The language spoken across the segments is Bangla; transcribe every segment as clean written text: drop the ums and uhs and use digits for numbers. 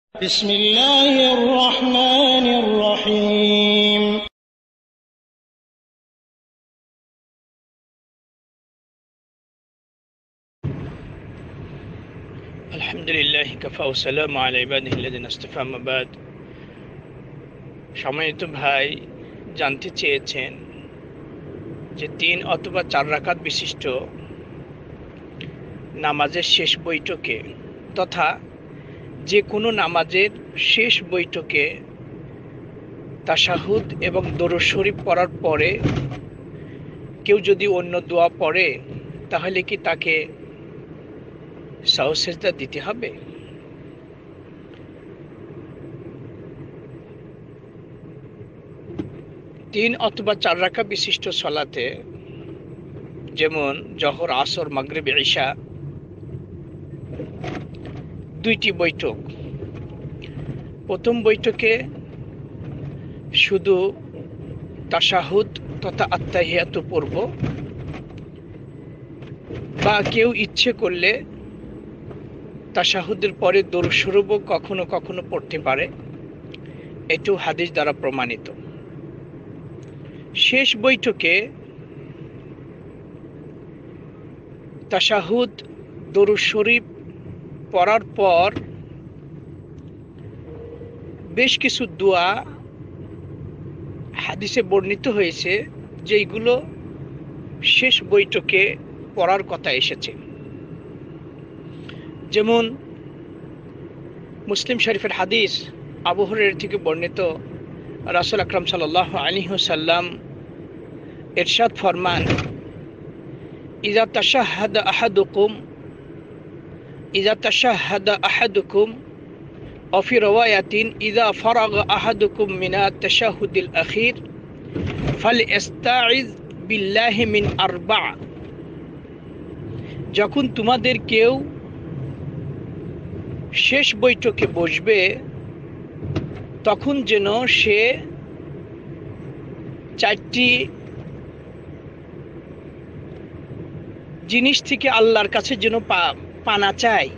بسم الله الرحمن الرحيم আলহামদুলিল্লাহ কাফা ওয়া সালামু আলা ইবাদিহি আল্লাযিনা ইসতাফা আম্মা বাদ। সম্মানিত ভাই জানতে চেয়েছেন যে 3 অথবা 4 রাকাত বিশিষ্ট নামাজের শেষ বৈঠকে তথা যে কোনো নামাজের শেষ বৈঠকে তাশাহুদ এবং দরুদ শরীফ পড়ার পরে কেউ যদি অন্য দোয়া পড়ে তাহলে কি তাকে সাহু সেজদা দিতে হবে? তিন অথবা 4 রাকাত বিশিষ্ট সালাতে যেমন জোহর, আসর, মাগরিব, ইশা 2টি বৈঠক। প্রথম বৈঠকে শুধু তাশাহুদ তথা আত্তাহিয়াতু পড়ব, বা কেউ ইচ্ছে করলে তাশাহুদের পরে দরুদ শরীফও কখনো কখনো পড়তে পারে, এটাও হাদিস দ্বারা প্রমাণিত। শেষ বৈঠকে তাশাহুদ, দরুদ শরীফ পড়ার পর বেশ কিছু দোয়া হাদিসে বর্ণিত হয়েছে যেগুলো শেষ বৈঠকে পড়ার কথা এসেছে। যেমন মুসলিম শরীফের হাদিস আবু হুরায়রা থেকে বর্ণিত, রাসূল আকরাম সাল্লাল্লাহু আলাইহি ওয়াসাল্লাম ইরশাদ ফরমান, ইযা তাশাহাদা আহাদুকুম ওয়া ফি রাওয়ায়াতিন ইযা ফারাগা আহাদুকুম মিনাত তাশাহুদিল আখির ফালইস্তাইজ বিল্লাহি মিন আরবা। যখন তোমাদের কেউ শেষ বৈঠকে বসবে তখন যেন সে 4টি জিনিস থেকে আল্লাহর কাছে যেন পানা চায়,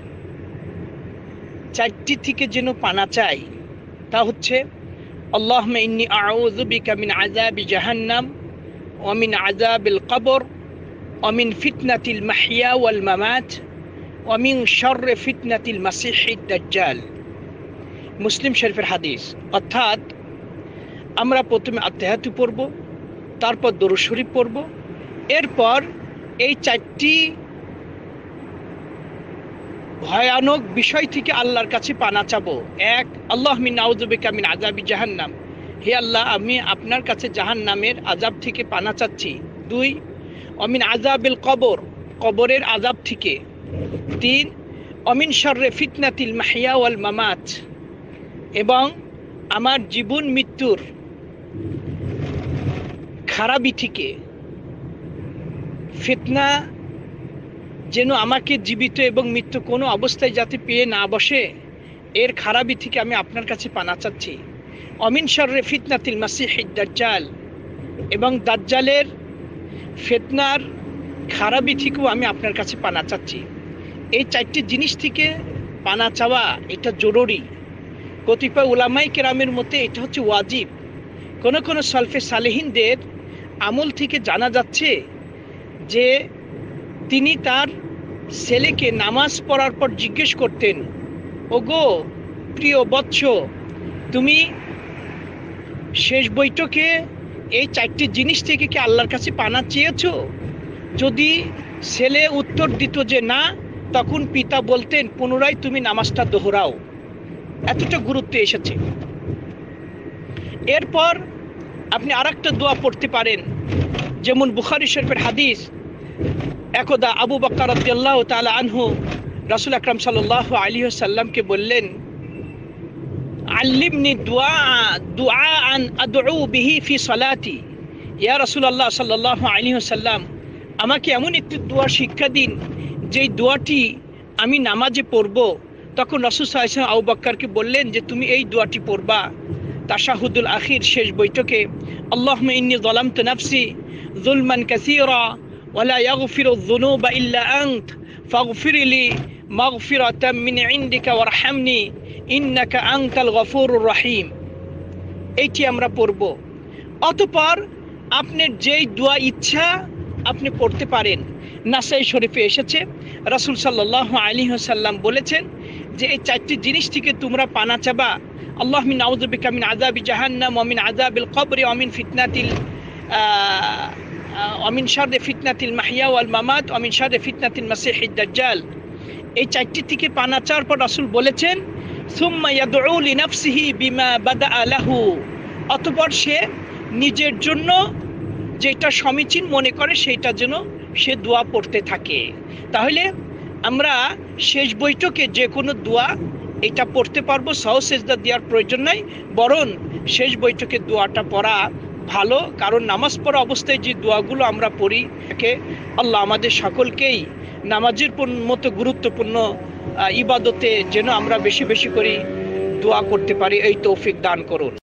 4টি থেকে যেন পানা চায়। তা হচ্ছে, আল্লাহুম্মা ইন্নী আউযু বিকা মিন আযাবি জাহান্নাম ওয়া মিন আযাবিল কবর ওয়া মিন ফিতনাতিল মাহইয়া ওয়াল মামাত ওয়া মিন শাররি ফিতনাতিল মাসিহিদ দাজ্জাল। মুসলিম শরীফের হাদিস। অর্থাৎ আমরা প্রথমে আত্তাহিয়াতু পড়ব, তারপর দরুদ শরীফ পড়ব, এরপর এই 4টি ভয়ানক বিষয় থেকে আল্লাহর কাছে পানা চাবো। 1, আল্লাহুম্মা ইন্নী আউযু বিকা মিন আযাবি জাহান্নাম, হে আল্লাহ আমি আপনার কাছে জাহান্নামের আযাব থেকে পানা চাচ্ছি। 2, ওয়া মিন আযাবিল কবর, কবরের আযাব থেকে। 3, ওয়া মিন শাররি ফিতনাতিল মাহইয়া ওয়াল মামাত, এবং আমার জীবন মৃত্যুর খারাপি থেকে, ফিতনা যেন আমাকে জীবিত এবং মৃত্যু কোনো অবস্থায় যাতে পেয়ে না বসে, এর খারাপি থেকে আমি আপনার কাছে পানা চাচ্ছি। অমিন শাররি ফিতনাতিল মাসিহিদ দাজ্জাল, এবং দাজ্জালের ফিতনার খারাপি থেকেও আমি আপনার কাছে পানা চাচ্ছি। এই 4টি জিনিস থেকে পানা চাওয়া এটা জরুরি। কতিপয় উলামায়ে কেরামের মতে এটা হচ্ছে ওয়াজিব। কোনো কোনো সালফে সালেহিনদের আমল থেকে জানা যাচ্ছে যে তিনি তার ছেলেকে নামাজ পড়ার পর জিজ্ঞেস করতেন, ওগো প্রিয় বৎস, তুমি শেষ বৈঠকে এই 4টি জিনিস থেকে কি আল্লাহর কাছে পানা চেয়েছো? যদি ছেলে উত্তর দিত যে না, তখন পিতা বলতেন পুনরায় তুমি নামাজটা দোহরাও। এতটা গুরুত্ব এসেছে। এরপর আপনি আরেকটা দোয়া পড়তে পারেন, যেমন বুখারী শরীফের হাদিস, একদা আবু বকর রাদিয়াল্লাহু তাআলা আনহু রাসূল আকরাম সাল্লাল্লাহু আলাইহি ওয়াসাল্লামকে বললেন, আল্লিমনি দুআআন আদউ বিহি ফি সালাতি। ইয়া রাসূলুল্লাহ সাল্লাল্লাহু আলাইহি ওয়াসাল্লাম, আমাকে এমন একটি দোয়া শিক্ষা দিন যেই দোয়াটি আমি নামাজে পড়ব। তখন রাসূল সাল্লাল্লাহু আলাইহি ওয়াসাল্লাম আবু বকরকে বললেন যে তুমি এই দোয়াটি পড়বা তাশাহুদুল আখির শেষ বৈঠকে, আল্লাহুম্মা ইন্নী যালামতু নাফসি যুলমান কাসীরা ওয়া লা ইয়াগফিরুয যুনুবা ইল্লা আনত ফাগফিরলি মাগফিরাতাম মিন ইনদিকা ওয়ারহামনি ইন্নাকা আনতাল গফুরুর রহিম, এইটি আমরা পড়ব। অতঃপর আপনার যেই দোয়া ইচ্ছা আপনি পড়তে পারেন। নাসাই শরীফে এসেছে, রাসূল সাল্লাল্লাহু আলাইহি ওয়াসাল্লাম বলেছেন যে এই চারটি জিনিস থেকে তোমরা পানা চাবা। আল্লাহুম্মা নাউযু বিকা মিন আযাবি জাহান্নাম ওয়া মিন আযাবিল কবরি ওয়া মিন ফিতনাতিল ওয়া মিন শাররি ফিতনাতিল মাহইয়া ওয়াল মামাত ওয়া মিন শাররি ফিতনাতিল মাসিহিদ দাজ্জাল। এই চারটি থেকে পানা চাওয়ার পর রাসূল বলেছেন সুম্মা ইয়াদউ লিনাফসিহি বিমা বাদাআ লাহু, অতঃপর সে নিজের জন্য যেটা সমীচীন মনে করে সেটা যেন সে দোয়া পড়তে থাকে। তাহলে আমরা শেষ বৈঠকে যে কোনো দোয়া এটা পড়তে পারবো, সহজ সেজদা দেওয়ার প্রয়োজন নাই, বরং শেষ বৈঠকে দোয়াটা পড়া ভালো। কারণ নামাজ পড়া অবস্থায় যে দোয়াগুলো আমরা পড়ি, আল্লাহ আমাদের সকলকেই নামাজের মতো গুরুত্বপূর্ণ ইবাদতে যেন আমরা বেশি বেশি করে দোয়া করতে পারি, এই তৌফিক দান করুন।